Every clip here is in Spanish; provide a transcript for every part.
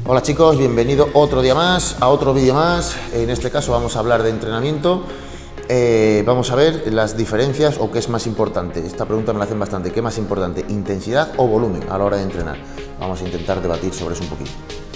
Hola chicos, bienvenido otro día más, a otro vídeo más. En este caso vamos a hablar de entrenamiento. Vamos a ver las diferencias o qué es más importante. Esta pregunta me la hacen bastante. ¿Qué es más importante, intensidad o volumen a la hora de entrenar? Vamos a intentar debatir sobre eso un poquito.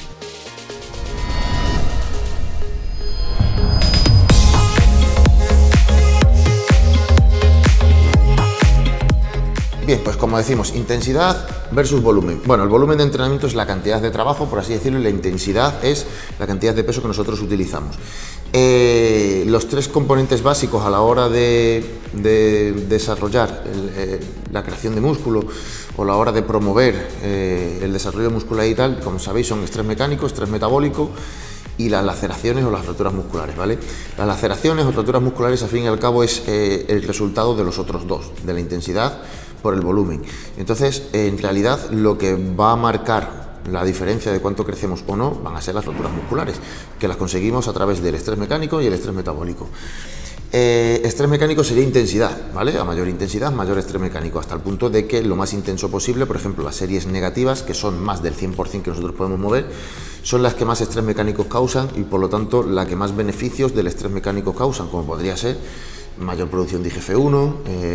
Bien, pues como decimos, intensidad versus volumen. Bueno, el volumen de entrenamiento es la cantidad de trabajo, por así decirlo, y la intensidad es la cantidad de peso que nosotros utilizamos. Los tres componentes básicos a la hora de desarrollar la creación de músculo o a la hora de promover el desarrollo muscular y tal, como sabéis, son estrés mecánico, estrés metabólico y las laceraciones o las roturas musculares, ¿vale? Las laceraciones o roturas musculares, al fin y al cabo, es el resultado de los otros dos, de la intensidad por el volumen. Entonces, en realidad, lo que va a marcar la diferencia de cuánto crecemos o no van a ser las roturas musculares, que las conseguimos a través del estrés mecánico y el estrés metabólico. Estrés mecánico sería intensidad, ¿vale? A mayor intensidad, mayor estrés mecánico, hasta el punto de que lo más intenso posible, por ejemplo, las series negativas, que son más del 100% que nosotros podemos mover, son las que más estrés mecánico causan y, por lo tanto, la que más beneficios del estrés mecánico causan, como podría ser mayor producción de IGF-1,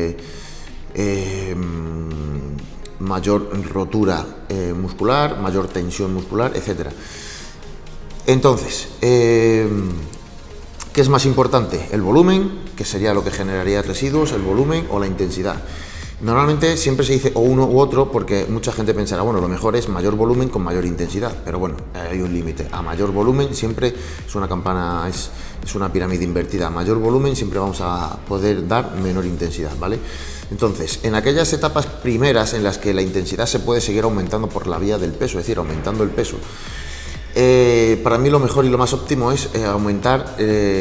mayor rotura muscular, mayor tensión muscular, etc. Entonces, ¿qué es más importante? ¿El volumen, que sería lo que generaría residuos, el volumen o la intensidad? Normalmente siempre se dice o uno u otro porque mucha gente pensará, bueno, lo mejor es mayor volumen con mayor intensidad, pero bueno, hay un límite. A mayor volumen siempre es una campana, es una pirámide invertida. A mayor volumen siempre vamos a poder dar menor intensidad, ¿vale? Entonces, en aquellas etapas primeras en las que la intensidad se puede seguir aumentando por la vía del peso, es decir, aumentando el peso, para mí lo mejor y lo más óptimo es aumentar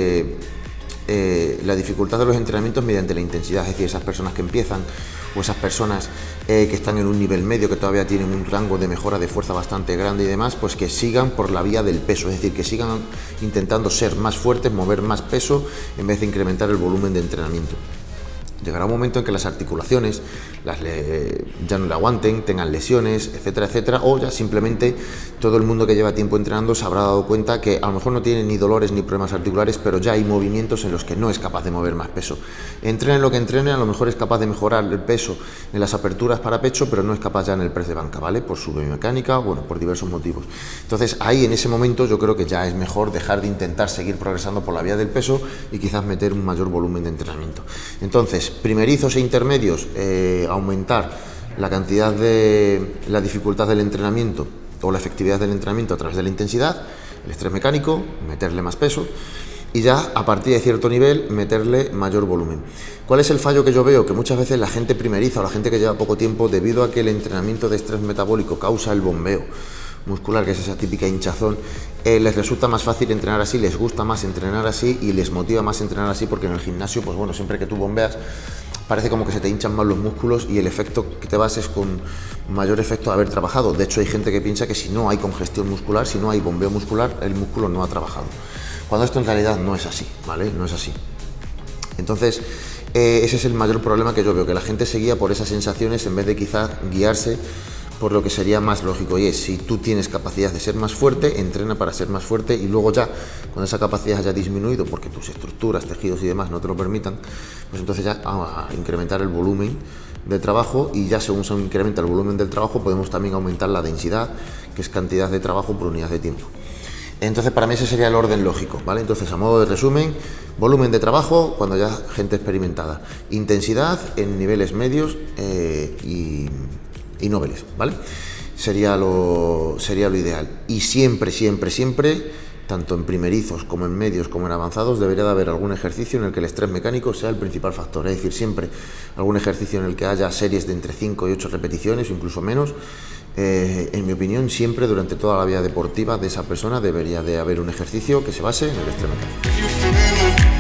la dificultad de los entrenamientos mediante la intensidad, es decir, esas personas que empiezan o esas personas que están en un nivel medio, que todavía tienen un rango de mejora de fuerza bastante grande y demás, pues que sigan por la vía del peso, es decir, que sigan intentando ser más fuertes, mover más peso en vez de incrementar el volumen de entrenamiento. Llegará un momento en que las articulaciones ya no le aguanten, tengan lesiones, etcétera, etcétera, o ya simplemente todo el mundo que lleva tiempo entrenando se habrá dado cuenta que a lo mejor no tiene ni dolores ni problemas articulares, pero ya hay movimientos en los que no es capaz de mover más peso. Entrene lo que entrene, a lo mejor es capaz de mejorar el peso en las aperturas para pecho, pero no es capaz ya en el press de banca, ¿vale? Por su biomecánica, bueno, por diversos motivos. Entonces, ahí en ese momento yo creo que ya es mejor dejar de intentar seguir progresando por la vía del peso y quizás meter un mayor volumen de entrenamiento. Entonces, primerizos e intermedios, aumentar la cantidad de la dificultad del entrenamiento o la efectividad del entrenamiento a través de la intensidad, el estrés mecánico, meterle más peso y ya a partir de cierto nivel meterle mayor volumen. ¿Cuál es el fallo que yo veo? Que muchas veces la gente primeriza o la gente que lleva poco tiempo, debido a que el entrenamiento de estrés metabólico causa el bombeo muscular, que es esa típica hinchazón, les resulta más fácil entrenar así, les gusta más entrenar así y les motiva más entrenar así, porque en el gimnasio, pues bueno, siempre que tú bombeas parece como que se te hinchan más los músculos y el efecto que te vas es con mayor efecto de haber trabajado. De hecho, hay gente que piensa que si no hay congestión muscular, si no hay bombeo muscular, el músculo no ha trabajado, cuando esto en realidad no es así, ¿vale? No es así. Entonces, ese es el mayor problema que yo veo, que la gente se guía por esas sensaciones en vez de quizás guiarse por lo que sería más lógico, y es, si tú tienes capacidad de ser más fuerte, entrena para ser más fuerte y luego ya, cuando esa capacidad haya disminuido porque tus estructuras, tejidos y demás no te lo permitan, pues entonces ya a incrementar el volumen de trabajo, y ya según se incrementa el volumen del trabajo podemos también aumentar la densidad, que es cantidad de trabajo por unidad de tiempo. Entonces, para mí ese sería el orden lógico, ¿vale? Entonces, a modo de resumen, volumen de trabajo cuando ya gente experimentada, intensidad en niveles medios y noveles, ¿vale? Sería lo ideal. Y siempre, siempre, siempre, tanto en primerizos como en medios como en avanzados, debería de haber algún ejercicio en el que el estrés mecánico sea el principal factor, es decir, siempre algún ejercicio en el que haya series de entre 5 y 8 repeticiones o incluso menos. En mi opinión, siempre durante toda la vida deportiva de esa persona debería de haber un ejercicio que se base en el estrés mecánico.